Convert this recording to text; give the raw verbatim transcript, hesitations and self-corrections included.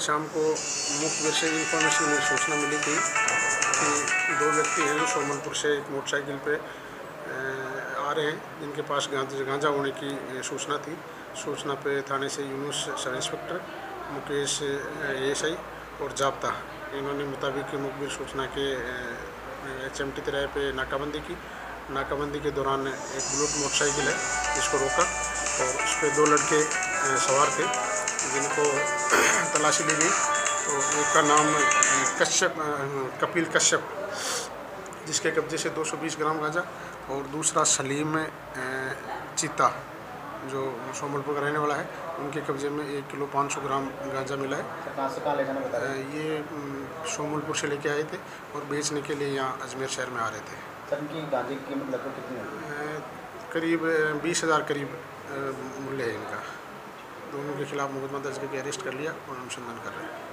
शाम को मुखबिर से इंफॉर्मेशन में सूचना मिली थी कि दो व्यक्ति हैं जो सोमनपुर से एक मोटरसाइकिल पे आ रहे हैं, जिनके पास गांजा होने की सूचना थी। सूचना पे थाने से Yunus sub inspector, Mukesh ASI और जाब्ता, इन्होंने मुताबिक मुखबिर सूचना के एच एम टी तिराहे पे नाकाबंदी की। नाकाबंदी के दौरान एक बुलेट मोटरसाइकिल है जिसको रोका और उस पर दो लड़के सवार थे जिनको तलाशी ली गई। तो एक का नाम कश्यप कपिल कश्यप, जिसके कब्जे से दो सौ बीस ग्राम गांजा, और दूसरा सलीम चीता जो सोमलपुर का रहने वाला है, उनके कब्जे में एक किलो पाँच सौ ग्राम गांजा मिला है। कहाँ से कहाँ ले जाना बता रहे हैं? ये सोमलपुर से लेके आए थे और बेचने के लिए यहाँ अजमेर शहर में आ रहे थे। सर, इनकी गांजे की कीमत लगभग कितनी है? करीब बीस हज़ार करीब मूल्य है इनका। दोनों के खिलाफ मुकदमा दर्ज करके अरेस्ट कर लिया और अनुसंधान कर रहे हैं।